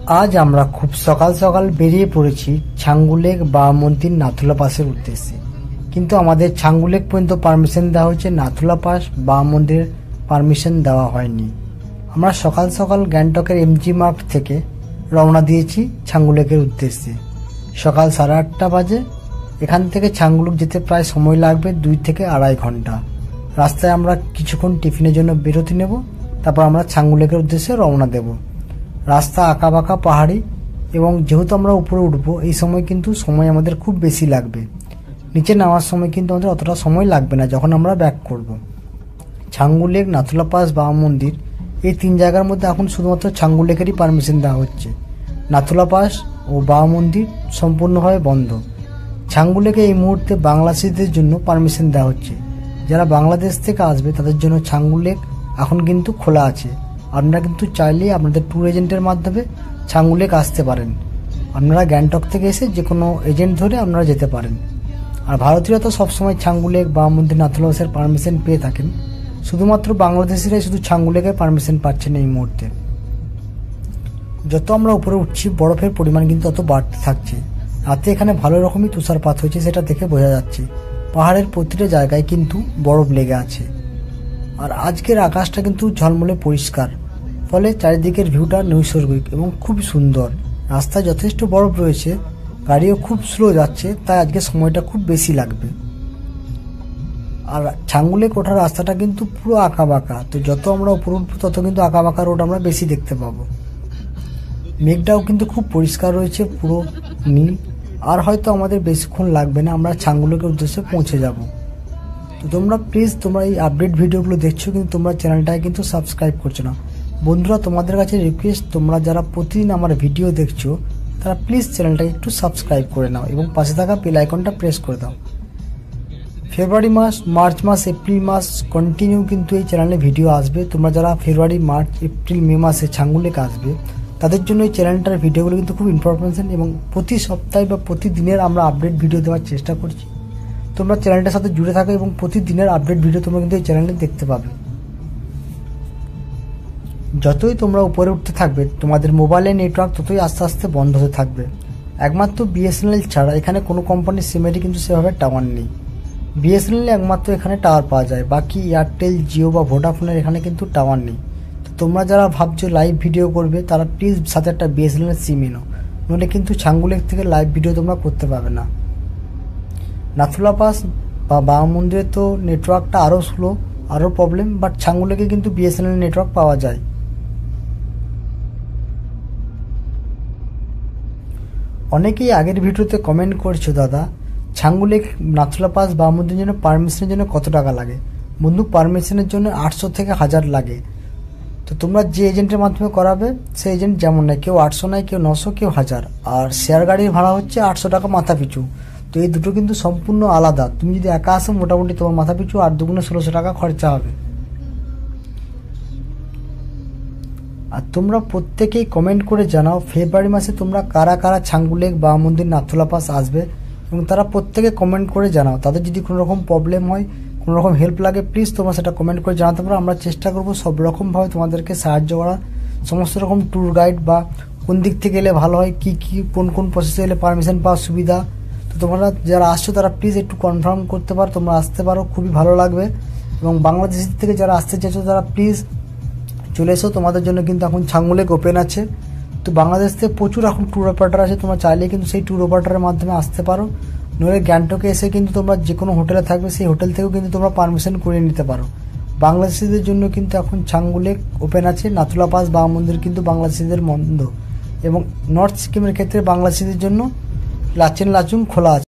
আজ আমরা খুব সকাল সকাল বেরিয়ে পড়েছি ছাঙ্গু লেক বা মন্দির নাথুলা পাসের উদ্দেশ্যে, কিন্তু আমাদের ছাঙ্গু লেক পর্যন্ত পারমিশন দেওয়া হয়েছে, নাথুলা পাস বা মন্দিরের পারমিশন দেওয়া হয়নি। আমরা সকাল সকাল গ্যাংটকের এমজি মার্ট থেকে রওনা দিয়েছি ছাঙ্গু লেকের উদ্দেশ্যে। সকাল 8:30 বাজে। এখান থেকে ছাঙ্গু লেক যেতে প্রায় সময় লাগবে 2 থেকে 2.5 ঘন্টা। রাস্তায় আমরা কিছুক্ষণ টিফিনের জন্য বিরতি নেব, তারপর আমরা ছাঙ্গু লেকের উদ্দেশ্যে রওনা দেব। রাস্তা আঁকাবাঁকা পাহাড়ি এবং যেহেতু আমরা উপরে উঠবো এই সময় কিন্তু সময় আমাদের খুব বেশি লাগবে। নিচে নামার সময় কিন্তু আমাদের অতটা সময় লাগবে না যখন আমরা ব্যাক করব। ছাঙ্গু লেক, নাথুলা পাস, বাবা মন্দির এই 3 জায়গার মধ্যে এখন শুধুমাত্র ছাঙ্গু লেকেরই পারমিশন দেওয়া হচ্ছে। নাথুলা পাস ও বাবা মন্দির সম্পূর্ণভাবে বন্ধ। ছাঙ্গু লেকে এই মুহূর্তে বাংলাদেশিদের জন্য পারমিশন দেওয়া হচ্ছে। যারা বাংলাদেশ থেকে আসবে তাদের জন্য ছাঙ্গু লেক এখন কিন্তু খোলা আছে। আপনারা কিন্তু চাইলেই আপনাদের ট্যুর এজেন্টের মাধ্যমে ছাঙ্গু লেক আসতে পারেন। আপনারা গ্যাংটক থেকে এসে যে কোনো এজেন্ট ধরে আপনারা যেতে পারেন। আর ভারতীয়রা তো সবসময় ছাঙ্গু লেক, বাবা মন্দির, নাথুলা পাসের পারমিশন পেয়ে থাকেন। শুধুমাত্র বাংলাদেশিরাই শুধু ছাঙ্গু লেকের পারমিশন পাচ্ছেন এই মুহূর্তে। যত আমরা উপরে উঠছি বরফের পরিমাণ কিন্তু তত বাড়তে থাকছে। রাতে এখানে ভালো রকমই তুষারপাত হয়েছে, সেটা দেখে বোঝা যাচ্ছে। পাহাড়ের প্রতিটা জায়গায় কিন্তু বরফ লেগে আছে। আর আজকের আকাশটা কিন্তু ঝলমলে পরিষ্কার, ফলে চারিদিকের ভিউটা নৈসর্গিক এবং খুব সুন্দর। রাস্তায় যথেষ্ট বরফ রয়েছে, গাড়িও খুব স্লো যাচ্ছে, তাই আজকে সময়টা খুব বেশি লাগবে। আর ছাঙ্গু লেক ওঠার রাস্তাটা কিন্তু পুরো আঁকাবাঁকা, তো যত আমরা উপরে উঠবো তত কিন্তু আঁকাবাঁকা রোড আমরা বেশি দেখতে পাবো। মেঘটাও কিন্তু খুব পরিষ্কার রয়েছে, পুরো নীল। আর হয়তো আমাদের বেশিক্ষণ লাগবে না, আমরা ছাঙ্গু লেকের উদ্দেশ্যে পৌঁছে যাব। তো তোমরা প্লিজ, তোমরা এই আপডেট ভিডিওগুলো দেখছো কিন্তু তোমরা চ্যানেলটাকে কিন্তু সাবস্ক্রাইব করছো না। বন্ধুরা, তোমাদের কাছে রিকোয়েস্ট, তোমরা যারা প্রতিদিন আমার ভিডিও দেখছো তারা প্লিজ চ্যানেলটাকে একটু সাবস্ক্রাইব করে নাও এবং পাশে থাকা বেল আইকনটা প্রেস করে দাও। ফেব্রুয়ারি মাস, মার্চ মাস, এপ্রিল মাস কন্টিনিউ কিন্তু এই চ্যানেলে ভিডিও আসবে। তোমরা যারা ফেব্রুয়ারি, মার্চ, এপ্রিল, মে মাসে ছাঙ্গু লেক আসবে তাদের জন্য এই চ্যানেলটার ভিডিওগুলো কিন্তু খুব ইনফরমেশন এবং প্রতি সপ্তাহে বা প্রতিদিনের আমরা আপডেট ভিডিও দেওয়ার চেষ্টা করছি। তোমরা চ্যানেলটার সাথে জুড়ে থাকো এবং প্রতিদিনের আপডেট ভিডিও তোমরা কিন্তু এই চ্যানেলে দেখতে পাবে। যতই তোমরা উপরে উঠতে থাকবে তোমাদের মোবাইলের নেটওয়ার্ক ততই আস্তে আস্তে বন্ধ হতে থাকবে। একমাত্র বিএসএনএল ছাড়া এখানে কোনো কোম্পানির সিমেরই কিন্তু সেভাবে টাওয়ার নেই। বিএসএনএল একমাত্র এখানে টাওয়ার পাওয়া যায়, বাকি এয়ারটেল, জিও বা ভোডাফোনের এখানে কিন্তু টাওয়ার নেই। তো তোমরা যারা ভাবছো লাইভ ভিডিও করবে তারা প্লিজ সাথে একটা বিএসএনএল সিম এনো, নইলে কিন্তু ছাঙ্গু লেক থেকে লাইভ ভিডিও তোমরা করতে পারবে না। নাথুলা পাস বা বাবা মন্দিরে তো নেটওয়ার্কটা আরও স্লো, আরও প্রবলেম, বাট ছাঙ্গু লেকে কিন্তু বিএসএনএল নেটওয়ার্ক পাওয়া যায়। অনেকেই আগের ভিডিওতে কমেন্ট করছো, দাদা ছাঙ্গু লেক, নাথুলা পাস, বাবা মন্দিরের জন্য পারমিশনের জন্য কত টাকা লাগে? বন্ধু, পারমিশনের জন্য 800 থেকে 1000 লাগে। তো তোমরা যে এজেন্টের মাধ্যমে করাবে সেই এজেন্ট যেমন নেয়, কেউ 800 নেয়, কেউ 900, কেউ 1000। আর শেয়ার গাড়ির ভাড়া হচ্ছে 800 টাকা মাথা পিছু। তো এই দুটো কিন্তু সম্পূর্ণ আলাদা। তুমি যদি একা আসো মোটামুটি তোমার মাথা পিছু 8 দুগুণে 1600 টাকা খরচা হবে। আর তোমরা প্রত্যেকেই কমেন্ট করে জানাও ফেব্রুয়ারি মাসে তোমরা কারা কারা ছাঙ্গু লেক, বাবা মন্দির, নাথুলা পাস আসবে, এবং তারা প্রত্যেকে কমেন্ট করে জানাও। তাদের যদি কোনো রকম প্রবলেম হয়, কোনো রকম হেল্প লাগে, প্লিজ তোমরা সেটা কমেন্ট করে জানাতে পারো। আমরা চেষ্টা করবো সব রকমভাবে তোমাদেরকে সাহায্য করা। সমস্ত রকম ট্যুর গাইড বা কোন দিক থেকে এলে ভালো হয়, কি কি কোন কোন প্রসেসে এলে পারমিশন পাওয়ার সুবিধা, তো তোমরা যারা আসছো তারা প্লিজ একটু কনফার্ম করতে পারো, তোমরা আসতে পারো, খুবই ভালো লাগবে। এবং বাংলাদেশ থেকে যারা আসতে চাইছো তারা প্লিজ চলে এসো, তোমাদের জন্য কিন্তু এখন ছাঙ্গু লেক ওপেন আছে। তো বাংলাদেশ থেকে প্রচুর এখন ট্যুর অপারেটার আছে, তোমরা চাইলে কিন্তু সেই ট্যুর অপারেটারের মাধ্যমে আসতে পারো। নইলে গ্যাংটকে এসে কিন্তু তোমরা যে কোনো হোটেলে থাকবে সেই হোটেল থেকেও কিন্তু তোমরা পারমিশন করে নিতে পারো। বাংলাদেশিদের জন্য কিন্তু এখন ছাঙ্গু লেক ওপেন আছে। নাথুলা পাস, বাবা মন্দির কিন্তু বাংলাদেশিদের বন্ধ, এবং নর্থ সিকিমের ক্ষেত্রে বাংলাদেশিদের জন্য লাচেন লাচুং খোলা আছে।